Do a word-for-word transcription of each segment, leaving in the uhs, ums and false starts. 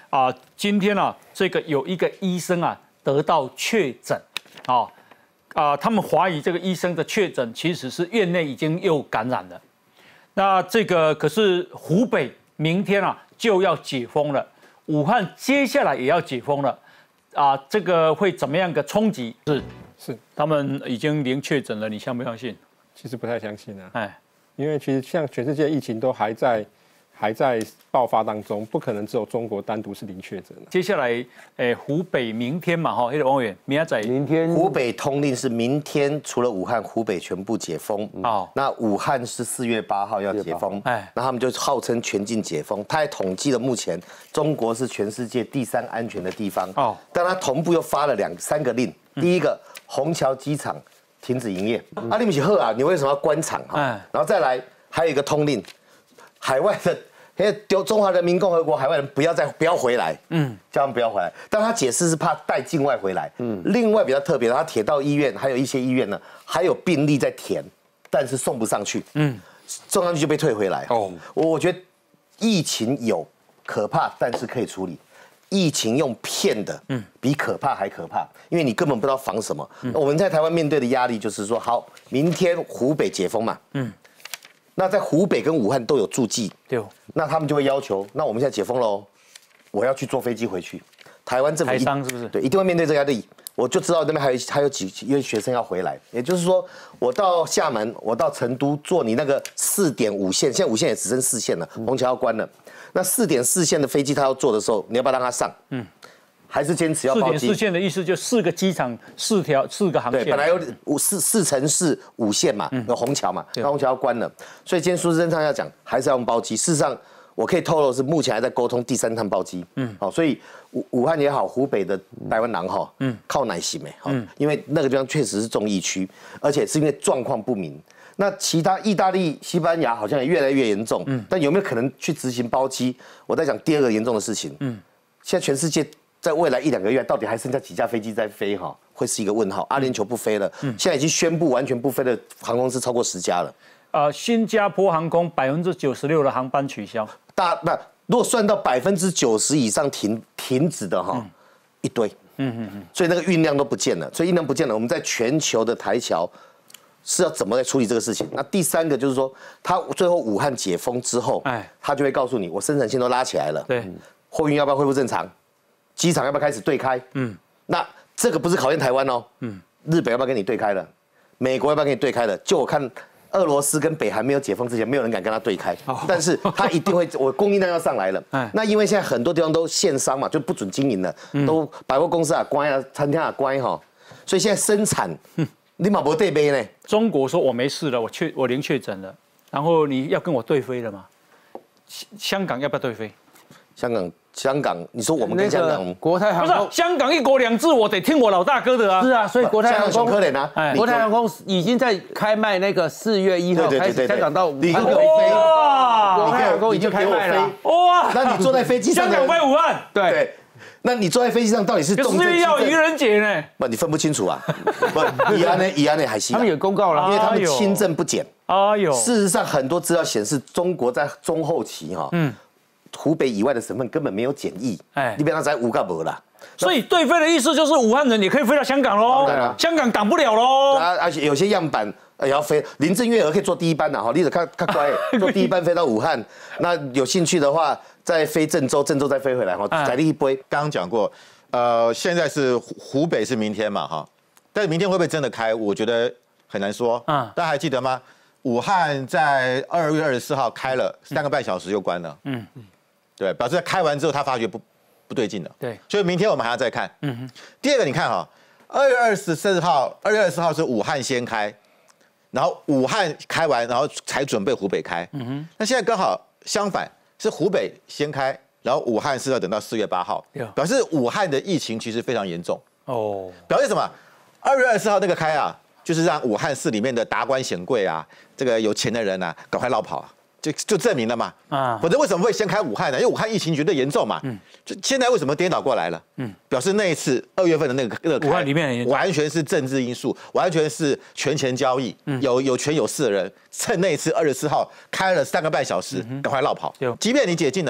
啊，今天啊，这个有一个医生啊得到确诊，啊啊，他们怀疑这个医生的确诊其实是院内已经又感染了。那这个可是湖北明天啊就要解封了，武汉接下来也要解封了，啊，这个会怎么样的冲击？是是， 他们已经零确诊了，你相不相信？ 其实不太相信啊， 哎， 因为其实像全世界疫情都还在还在爆发当中，不可能只有中国单独是零确诊。 接下来，诶，湖北明天嘛，哈，那个王委员，明仔明天湖北通令是明天，除了武汉，湖北全部解封。哦，那武汉是四月八号要解封，哎，那他们就号称全境解封。他还统计了目前中国是全世界第三安全的地方。哦，但他同步又发了两三个令，第一个虹桥机场停止营业。啊，你不是喝啊，你为什么要关厂哈？然后再来还有一个通令，海外的。因为丢中华人民共和国海外人不要再不要回来，嗯，叫他们不要回来。但他解释是怕带境外回来，嗯。另外比较特别的，他铁道医院还有一些医院呢，还有病例在填，但是送不上去，嗯，送上去就被退回来。哦，我觉得疫情有可怕，但是可以处理。疫情用骗的，嗯，比可怕还可怕，因为你根本不知道防什么。嗯、我们在台湾面对的压力就是说，好，明天湖北解封嘛，嗯。那在湖北跟武汉都有驻记，对，那他们就会要求，那我们现在解封喽，我要去坐飞机回去。台湾政府台商是不是？对，一定会面对这个压力。我就知道那边还有还有几因为学生要回来，也就是说，我到厦门，我到成都坐你那个四点五线，现在五线也只剩四线了，虹桥要关了。那四点四线的飞机他要坐的时候，你要不要让他上？嗯。还是坚持要包机。四点四线的意思就四个机场，四条四个航线。对，本来有五四四城市五线嘛，有虹桥嘛，那虹桥要关了，所以今天苏贞昌要讲，还是要用包机。事实上，我可以透露是目前还在沟通第三趟包机。嗯，好，所以武武汉也好，湖北的台湾狼哈，嗯，靠耐心没，好，因为那个地方确实是重疫区，而且是因为状况不明。那其他意大利、西班牙好像也越来越严重，嗯，但有没有可能去执行包机？我在讲第二个严重的事情，嗯，现在全世界。在未来一两个月，到底还剩下几架飞机在飞哈？会是一个问号。阿联酋不飞了，嗯，现在已经宣布完全不飞的航空公司超过十家了。呃，新加坡航空百分之九十六的航班取消。大那如果算到百分之九十以上停停止的哈，嗯、一堆，嗯嗯嗯，所以那个运量都不见了，所以运量不见了，我们在全球的台侨是要怎么来处理这个事情？那第三个就是说，他最后武汉解封之后，哎，他就会告诉你，我生产线都拉起来了，对，货运要不要恢复正常？机场要不要开始对开？嗯，那这个不是考验台湾哦。嗯，日本要不要跟你对开了？美国要不要跟你对开了？就我看，俄罗斯跟北韩没有解封之前，没有人敢跟他对开。哦、但是他一定会，我供应量要上来了。哎，那因为现在很多地方都限商嘛，就不准经营了，嗯、都百货公司啊关啊，餐厅啊关哈，所以现在生产，你马博对杯呢？中国说我没事了，我确我零确诊了，然后你要跟我对飞了吗？香港要不要对飞？香港。香港，你说我们跟香港国泰航空不是香港一国两制，我得听我老大哥的啊。是啊，所以国泰航空可怜啊，国泰航空已经在开卖那个四月一号开始香港到武汉的飞。哇，国泰航空已经开卖了。哇，那你坐在飞机上，香港飞武汉，对。那你坐在飞机上到底是重症？是要愚人节呢？不，你分不清楚啊。不，以安呢，以安呢还行。他们有公告了，因为他们轻症不减。哎呦，事实上很多资料显示，中国在中后期哈，嗯。湖北以外的省份根本没有检疫，哎，你别让在五个没啦。所以对飞的意思就是武汉人也可以飞到香港喽，啊、香港挡不了喽。啊，而且有些样板也要飞，林郑月娥可以坐第一班的哈，你得看看乖，坐第一班飞到武汉。那有兴趣的话，再飞郑州，郑州再飞回来哈，再立一杯。刚刚讲过，呃，现在是湖北是明天嘛哈，但是明天会不会真的开？我觉得很难说。嗯，大家还记得吗？武汉在二月二十四号开了三个半小时又关了。嗯嗯。对，表示开完之后他发觉不不对劲了。对，所以明天我们还要再看。嗯哼。第二个，你看哈，二月二十四号，二月二十四号是武汉先开，然后武汉开完，然后才准备湖北开。嗯哼。那现在刚好相反，是湖北先开，然后武汉是要等到四月八号，表示武汉的疫情其实非常严重。哦。表示什么？二月二十四号那个开啊，就是让武汉市里面的达官显贵啊，这个有钱的人啊，赶快绕跑啊。就就证明了嘛，啊，否则为什么会先开武汉呢？因为武汉疫情绝对严重嘛，嗯，就现在为什么颠倒过来了？嗯，表示那一次二月份的那个那个武汉里面完全是政治因素，完全是权钱交易，嗯，有有权有势的人趁那一次二十四号开了三个半小时，赶快绕跑。即便你解禁了，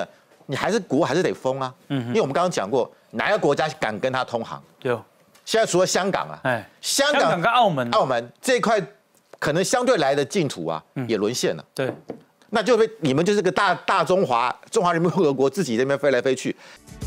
你还是国还是得封啊。嗯，因为我们刚刚讲过，哪个国家敢跟他通航？ 对。 现在除了香港啊，哎，香港跟澳门， 澳门这一块可能相对来的净土啊，也沦陷了。 对， 那就被你们就是个大大中华中华人民共和国自己这边飞来飞去。